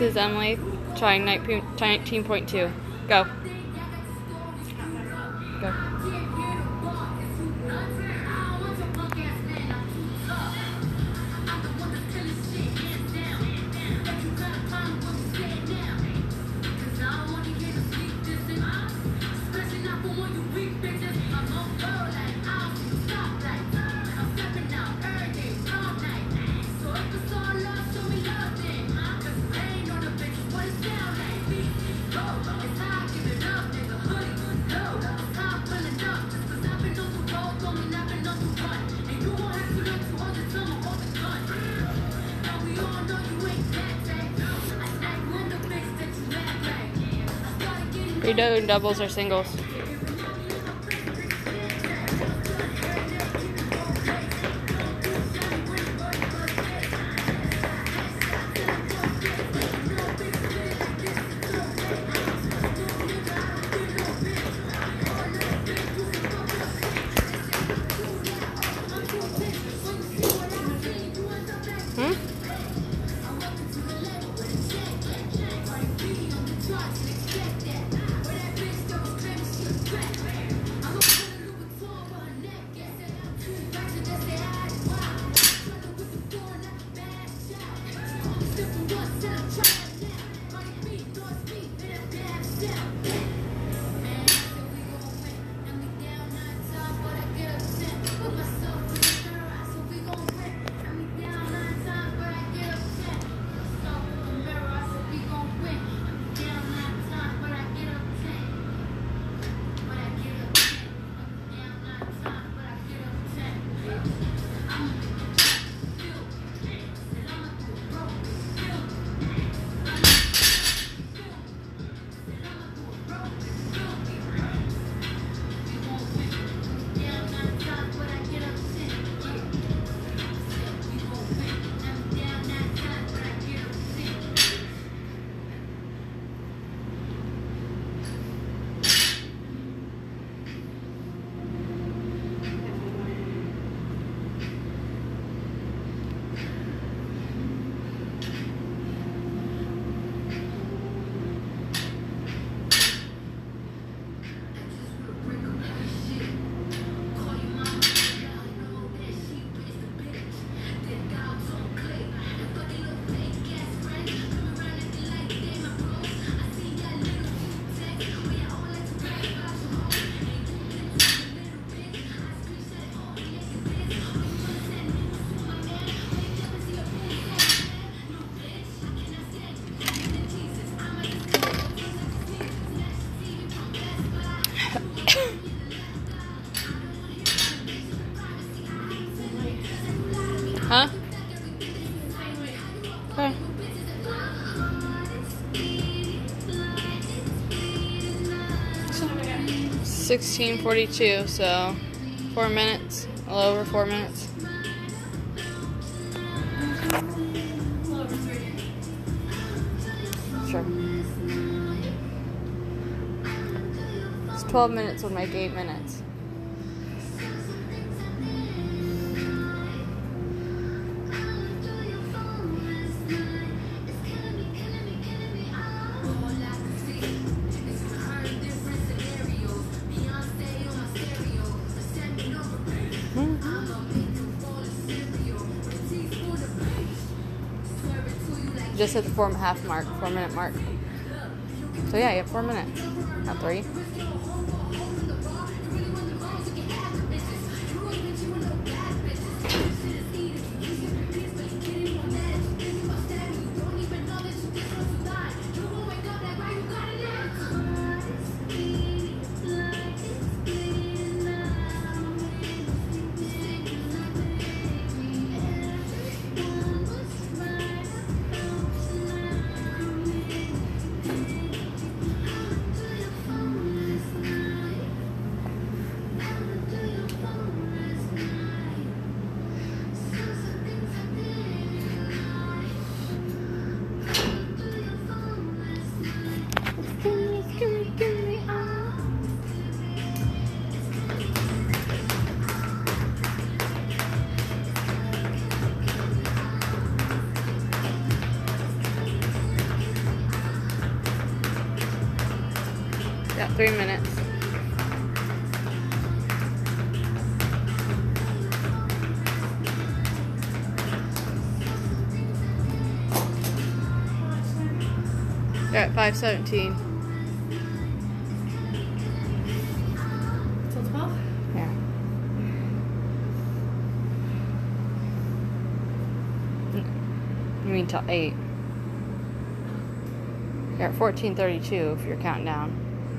This is Emily trying 19.2. Go. Go. Are you doing doubles or singles? Huh? Okay. 16:42, so 4 minutes, a little over 4 minutes. Sure. It's 12 minutes would make 8 minutes. Just hit the 4-minute mark. So yeah, you have 4 minutes, not 3. Got 3 minutes. You're at 5:17. Till 12? Yeah. You mean till 8. You're at 14:32 if you're counting down.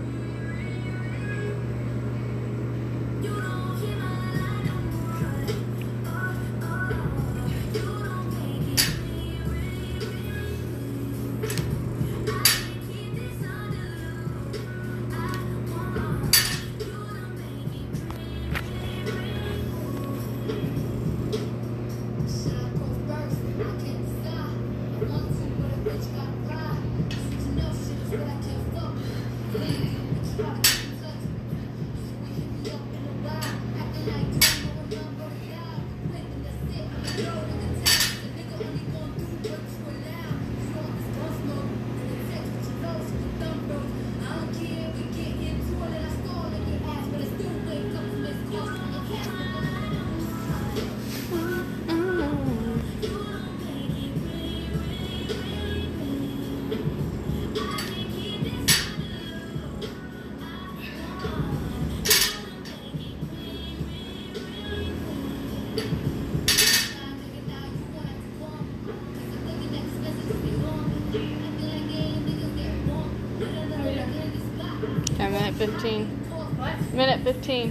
Okay, minute 15. What? Minute 15.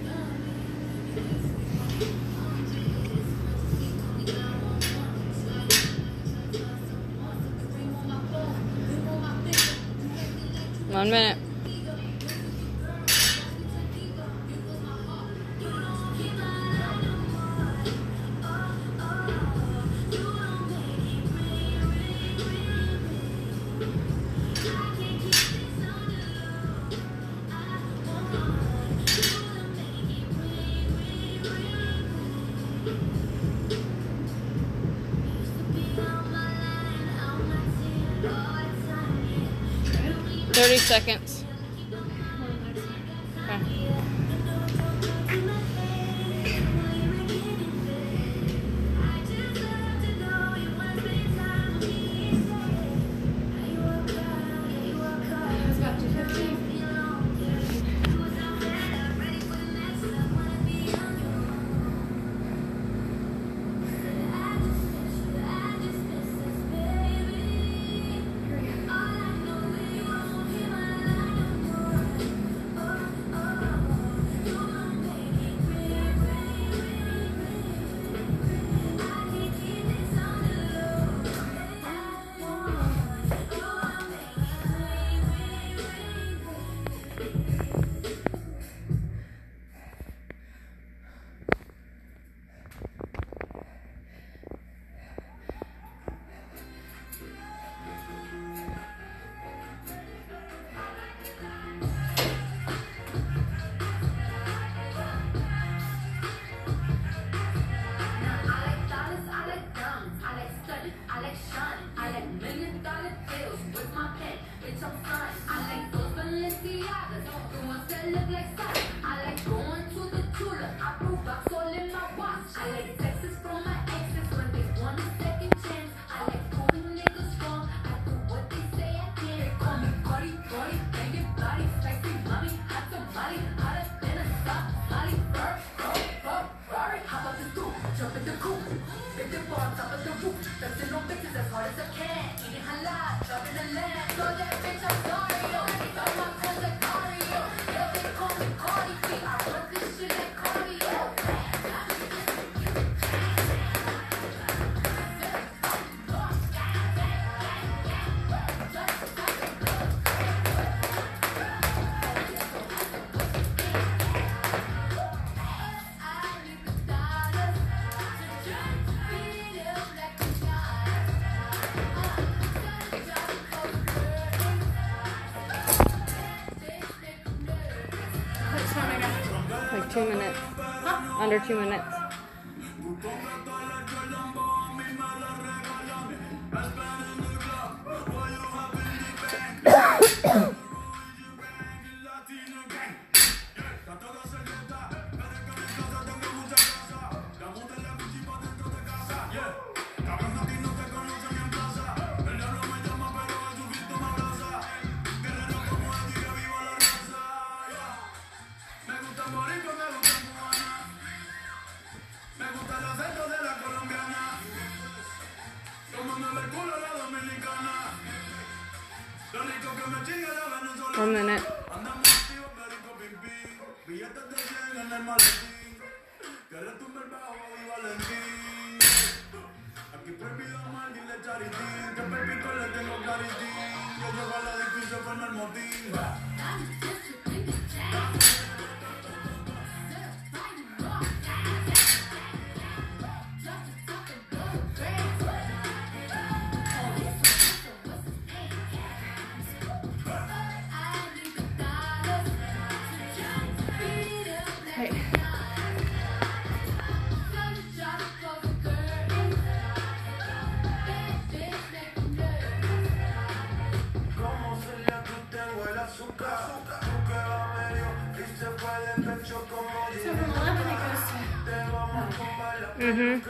One minute. Right? 30 seconds. Okay. It's about 2:15. Like 2 minutes. Huh? Under 2 minutes. 1 minute. Hey. So from 11 it goes to... Mm-hmm.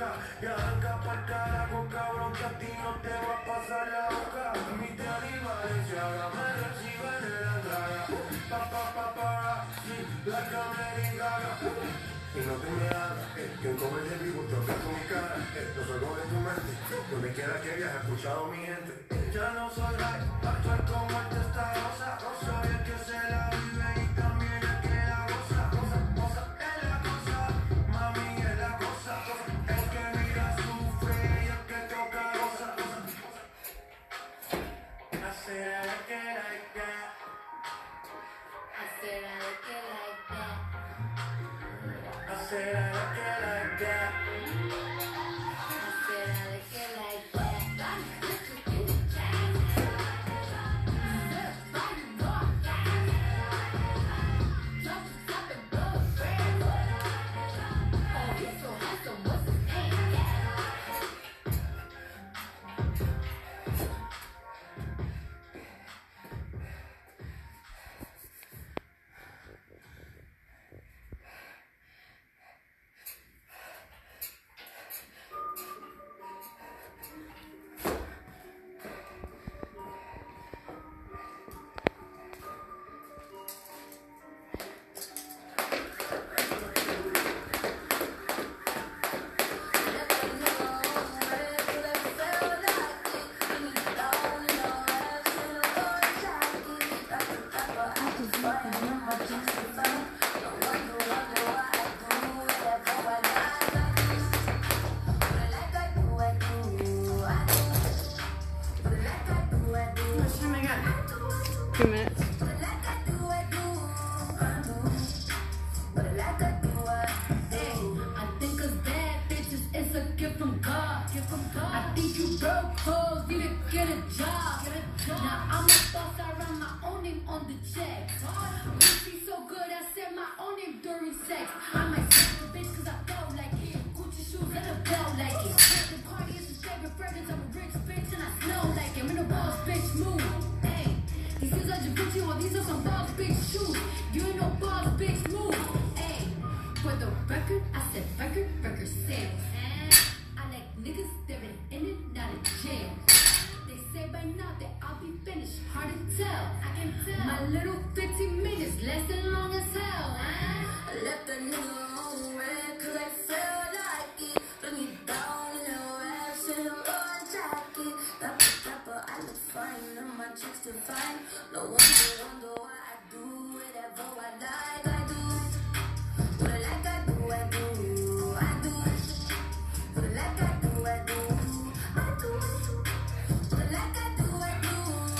Y no te me hagas, que un comer de vivo toque con mi cara, no soy de tu mente, donde quiera que hayas escuchado mi gente. Ya no soy rey, actual como el testarosa, no soy el que se la vive y también el que la goza, cosa, es la cosa, mami es la cosa, el que mira sufre y el que toca goza, I said I like it like that. I said I like it like that. I said I like it like that. I said I like it like that. Much time I got? 2 minutes. I think 'cause bad bitches is a gift from God. I think you broke hoes need to get a job. Now I'm a boss, I run my own name on the check. Pussy so good, I said my own name during sex. I might suck a bitch 'cause I felt like it. Gucci shoes and a belt like it. The party is his favorite fragrance. I'm a rich bitch and I smell like it. I'm in a boss bitch mood. Hey, these shoes are Gucci, well these are some boss bitch shoes. You ain't no boss bitch move. Hey, for the record, I said record sales. I like niggas that been in and out of jail. They say by now that I'll be finished. Hard to tell, I can tell. My little 15 minutes lasting long as hell. I left the nigga on red 'cause I felt like it. Bring me down in the rash in a old jacket. Dapper, I look fine and my chicks too fine. No wonder why I do whatever I like. I do what I like. I do. I do what I like. I do. I do what I like. I do. I do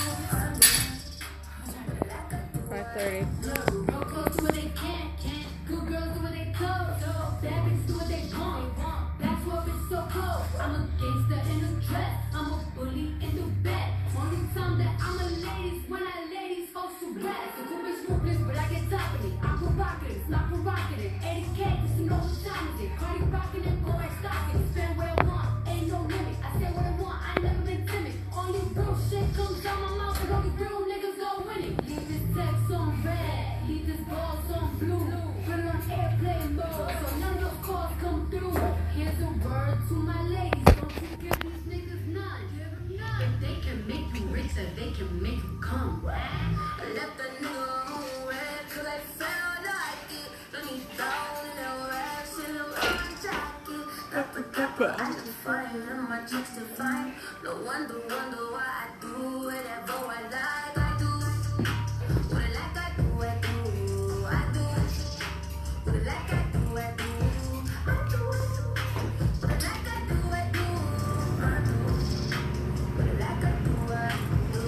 what I like. I do. 5:30. Real close do what they can. Good girls do what they told. Bad bitches do what they want. That's why it's so cold. I'm a gangster in a dress. I'm a bully in the bed. Only time that I'm a ladies when I ladies host to rest. So cool bitch ruthless, but I get top of it. I'm provocative, not provocative. 80K, just to know what time is it. Cardi rockin' and go right stocking. Spend where I want, ain't no limit. I say what I want, I never been timid. Only real shit comes out my mouth, and only real niggas go winning. Leave this sex on red, leave this balls on blue. Put it on airplane mode, so none of those calls come through. Here's a word to my ladies, don't you give these niggas none. If they can make you rich, then they can make you come. I left the nigga on red 'cause I felt like it. Let me down in the rash in a old jacket. Dapper, I look fine and my chicks too fine. No wonder to wonder why I do whatever I like. I do what I like. I do. I do. I do what I like. I do. I do. I do what I like. I do. I do. I do what I like. I do. I do.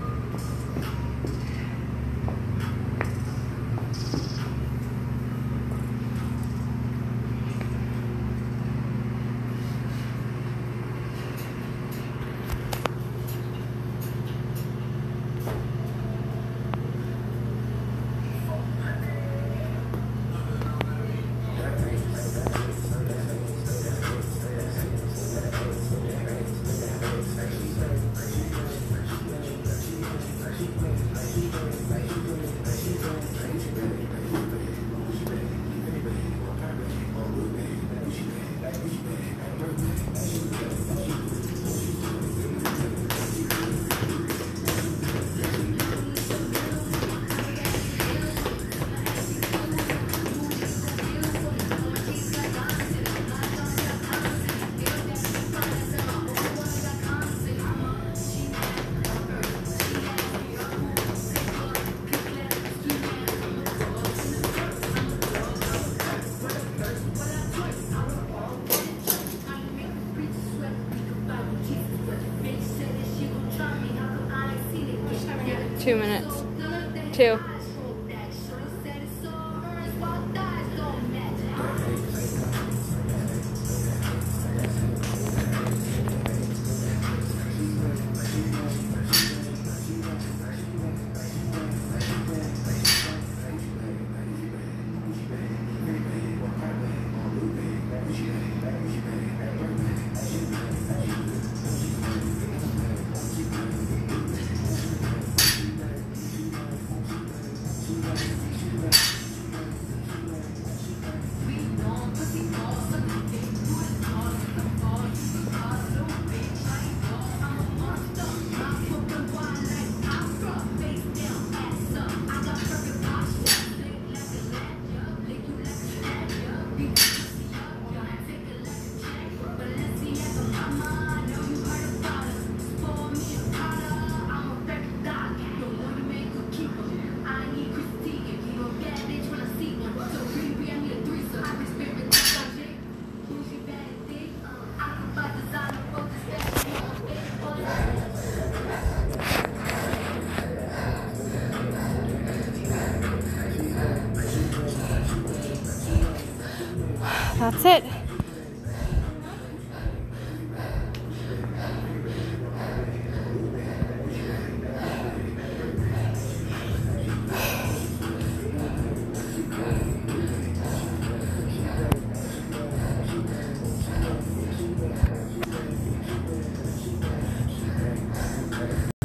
2 minutes. 2. That's it.